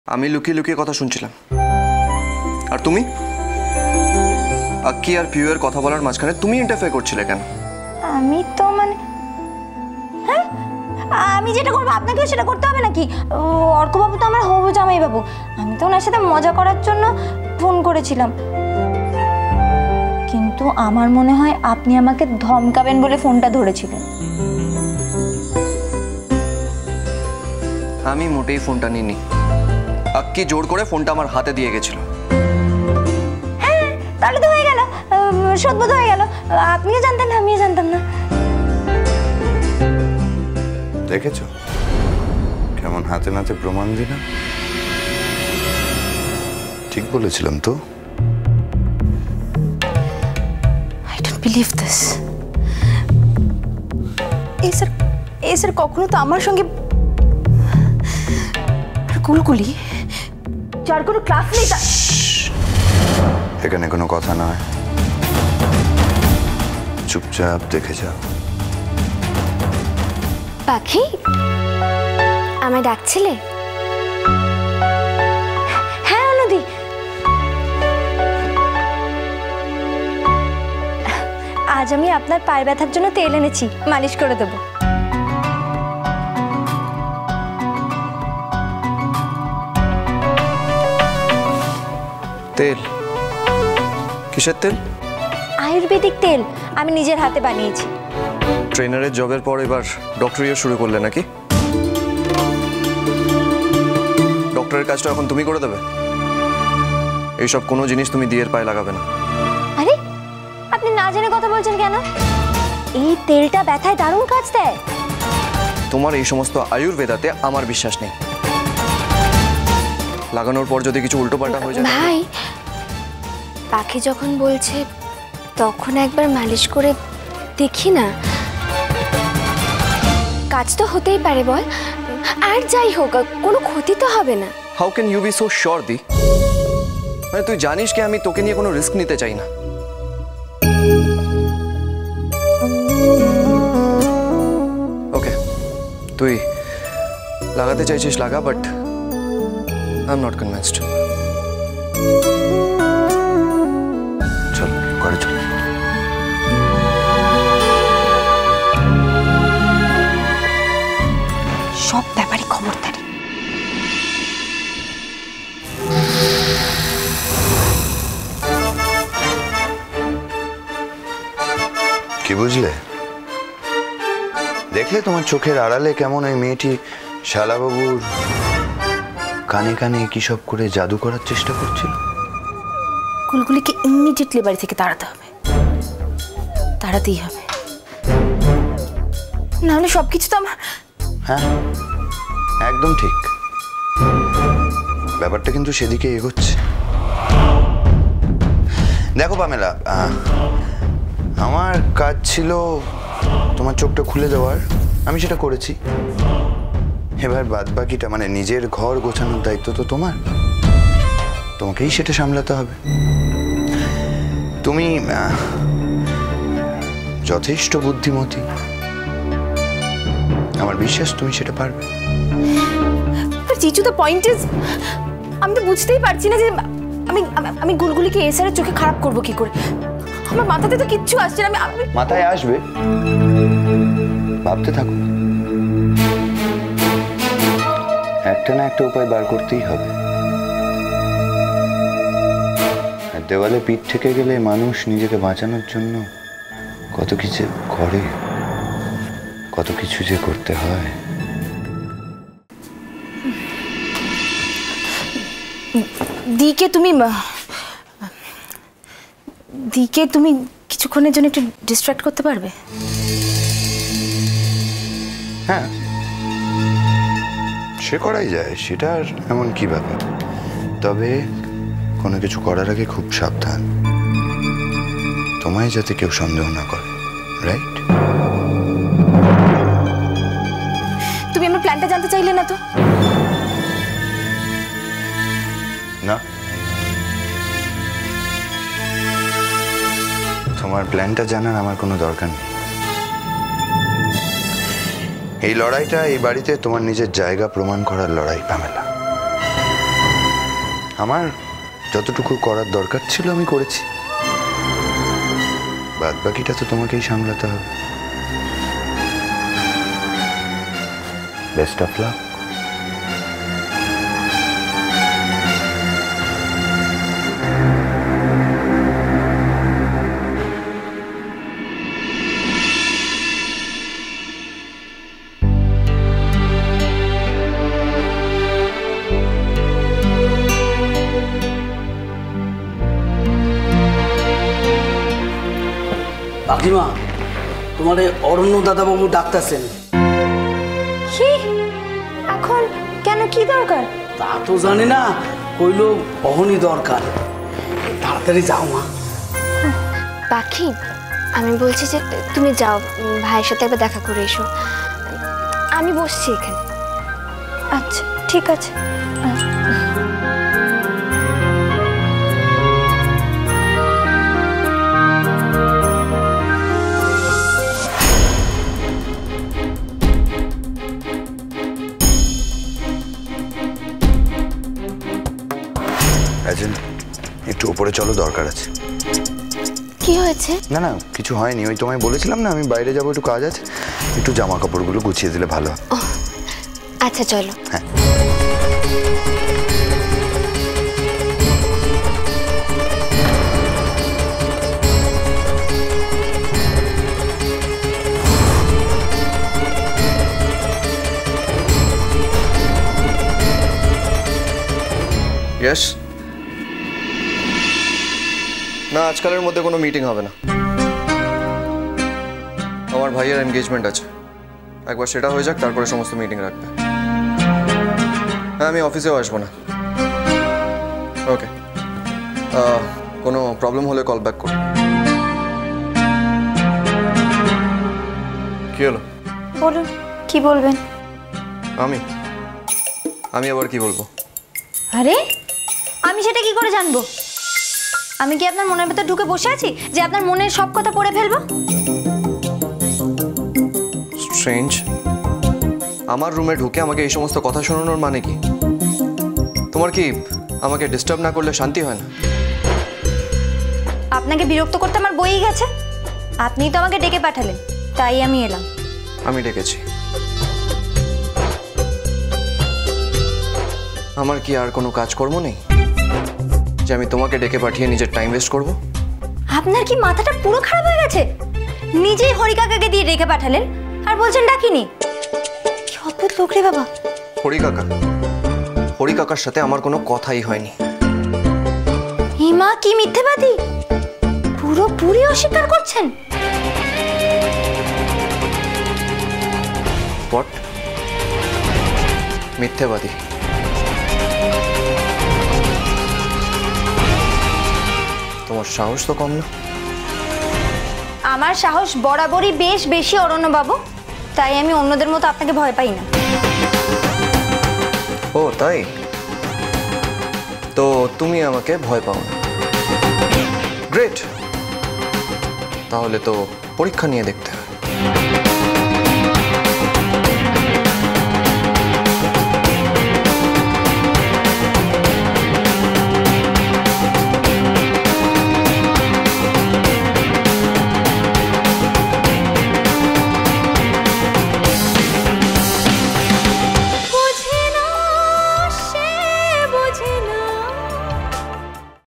আমি লুকিয়ে লুকিয়ে কথা শুনছিলাম, আর তুমি আক্কি আর পিউয়ের কথা বলার মাঝখানে তুমি ইন্টারফেয়ার করছিলে কেন? আমি তো মানে হ্যাঁ, আমি যেটা করবো আপনাকেও সেটা করতে হবে নাকি? অর্কবাবু তো আমার হবু জামাই বাবু, আমি তো ওনার সাথে মজা করার জন্য ফোন করেছিলাম, কিন্তু আমার মনে হয় আপনি আমাকে ধমকাবেন বলে ফোনটা ধরেছিলেন। আমি মোটেই ফোনটা নিইনি, আক্কি জোর করে ফোনটা আমার হাতে দিয়ে গেছিল। হ্যাঁ, তাহলে তো হয়ে গেল, সদবোধ হয়ে গেল। আপনিও জানতেন না, আমিও জানতাম না। দেখেছো কেমন হাতে নাতে প্রমাণ দিলাম? ঠিক বলেছিলাম তো। I don't believe this. এই স্যার কখনো তো আমার সঙ্গে কুলকুলি যার কোনো ক্লাস নেই। এখানে কোনো কথা নয়, চুপচাপ দেখে যাও। পাখি, আমায় ডাকছিলে? হ্যাঁ অনুদি, আজ আমি আপনার পায়ের ব্যথার জন্য তেল এনেছি, মালিশ করে দেবো। তেল? কিসের তেল? আয়ুর্বেদিক তেল, আমি নিজের হাতে বানিয়েছি। ট্রেনারের জবের পর এবার ডক্টরিও শুরু করলে নাকি? ডক্টরের কাজটা এখন তুমি করে দেবে? এইসব কোনো জিনিস তুমি দিয়ের পায়ে লাগাবে না। আরে আপনি না জেনে কথা বলছেন কেন? এই তেলটা ব্যথায় দারুণ কাজ দেয়। তোমার এই সমস্ত আয়ুর্বেদাতে আমার বিশ্বাস নেই। লাগানোর পর যদি কিছু উল্টোপাল্টা হয়ে যায়। ভাই, পাখি যখন বলছে তখন একবার মালিশ করে দেখি না, কাজ তো হতেই পারে বল। আর যাই হোক, কোনো ক্ষতি তো হবে না। How can you be so sure দি? মানে তুই জানিস কি আমি তোকে নিয়ে কোনো রিস্ক নিতে চাই না। ওকে, তুই লাগাতে চাইছিস লাগা, but I am not convinced. চল ঘরে চল। সব ব্যাপারে খবরদারি। কি বুঝলে? দেখলে তোমার চোখের আড়ালে কেমন ওই মেয়েটি শালাবাবুর কানে কানে কি সব করে জাদু করার চেষ্টা করছিল? কুলকুলিকে ইমিডিয়েটলি বাড়ি থেকে তাড়াতে হবে, তাড়াতেই হবে, নাহলে সবকিছু তো আমার। হ্যাঁ একদম ঠিক, ব্যাপারটা কিন্তু সেদিকে এগোচ্ছে। দেখো পামেলা, আমার কাজ ছিল তোমার চোখটা খুলে দেওয়ার, আমি সেটা করেছি। এবার বাদ বাকিটা মানে নিজের ঘর গোছানোর দায়িত্ব তো তোমার, তোমাকেই সেটা সামলাতে হবে। তুমি যথেষ্ট বুদ্ধিমতী, আমার বিশ্বাস তুমি সেটা পারবে। জিজু, দ্য পয়েন্ট ইজ, আমি তো বুঝতেই পারছি না যে আমি আমি গুলগুলিকে এসআরের চোখে খারাপ করব কি করে। আমার মাথাতে তো কিচ্ছু আসছে না। আমি মাথায় আসবে, ভাবতে থাকো, একটা না একটা উপায় বার করতেই হবে। আর দেওয়ালে পিঠ থেকে গেলে মানুষ নিজেকে বাঁচানোর জন্য কত কিছু করে, কত কিছু যে করতে হয়। দিকে তুমি কিছুক্ষণের জন্য একটু ডিস্ট্র্যাক্ট করতে পারবে? হ্যাঁ সে করাই যায়, সেটা আর এমন কি ব্যাপার। তবে কোনো কিছু করার আগে খুব সাবধান, তোমায় যাতে কেউ সন্দেহ না করে, রাইট? তুমি আমার প্ল্যানটা জানতে চাইলে না তো? না, তোমার প্ল্যানটা জানার আমার কোনো দরকার নেই। এই লড়াইটা এই বাড়িতে তোমার নিজের জায়গা প্রমাণ করার লড়াই পামেলা। আমার যতটুকু করার দরকার ছিল আমি করেছি, বাদ বাকিটা তো তোমাকেই সামলাতে হবে। Best of luck. কাকিমা, তোমার অরণ্য দাদাবাবু ডাকতেছেন। কি এখন কেন, কি দরকার? তা তো জানি না, কইলো অহনি দরকার, তাড়াতাড়ি যাও মা। পাখি, আমি বলছি যে তুমি যাও, ভাইয়ের সাথে একবার দেখা করে এসো। আমি বসছি এখানে। আচ্ছা ঠিক আছে। একটু উপরে চলো, দরকার আছে। কি হয়েছে? না না, কিছু হয়নি। ওই তোমায় বলেছিলাম না আমি বাইরে যাবো, একটু কাজ আছে। একটু জামা কাপড়গুলো গুছিয়ে দিলে ভালো। আচ্ছা চলো। হ্যাঁ। ইয়েস। না, আজকালের মধ্যে কোনো মিটিং হবে না। আমার ভাইয়ের এনগেজমেন্ট আছে, একবার সেটা হয়ে যাক, তারপরে সমস্ত মিটিং রাখবে। হ্যাঁ, আমি অফিসেও আসবো না। ওকে, কোনো প্রবলেম হলে কল ব্যাক করো। কি হলো? বলুন, কি বলবেন? আমি আবার কি বলবো? আরে আমি সেটা কি করে জানবো? আমি কি আপনার মনের ভেতর ঢুকে বসে আছি যে আপনার মনের সব কথা পড়ে ফেলবো? স্ট্রেঞ্জ। আমার রুমে ঢুকে আমাকে এই সমস্ত কথা শোনানোর মানে কি? তোমার কি আমাকে ডিস্টার্ব না করলে শান্তি হয় না? আপনাকে বিরক্ত করতে আমার বইই গেছে। আপনিই তো আমাকে ডেকে পাঠালেন, তাই আমি এলাম। আমি ডেকেছি। আমার কি আর কোনো কাজকর্ম নেই যে আমি তোমাকে ডেকে পাঠিয়ে নিজের টাইম ওয়েস্ট করব? আপনার কি মাথাটা পুরো খারাপ হয়ে গেছে? নিজেই হরিকাকাকে দিয়ে ডেকে পাঠালেন আর বলছেন ডাকিনি। কি অদ্ভুত লোক রে বাবা। হরি কাকার সাথে আমার কোনো কথাই হয়নি। হিমা কি মিথ্যেবাদী, পুরোপুরি অস্বীকার করছেন। হোয়াট? মিথ্যেবাদী? তোমার সাহস তো কম না। আমার সাহস বরাবরই বেশ বেশি অরণ্যবাবু, তাই আমি অন্যদের মতো আপনাকে ভয় পাই না। ও তাই? তো তুমি আমাকে ভয় পাও না? গ্রেট, তাহলে তো পরীক্ষা নিয়ে দেখতে হয়।